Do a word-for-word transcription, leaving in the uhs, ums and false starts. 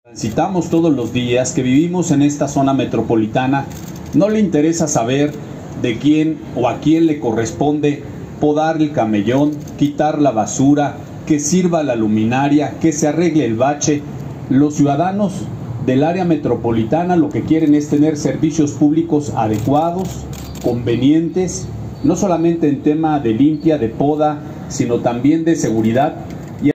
Transitamos todos los días, que vivimos en esta zona metropolitana, no le interesa saber de quién o a quién le corresponde podar el camellón, quitar la basura, que sirva la luminaria, que se arregle el bache. Los ciudadanos del área metropolitana lo que quieren es tener servicios públicos adecuados, convenientes, no solamente en tema de limpia, de poda, sino también de seguridad,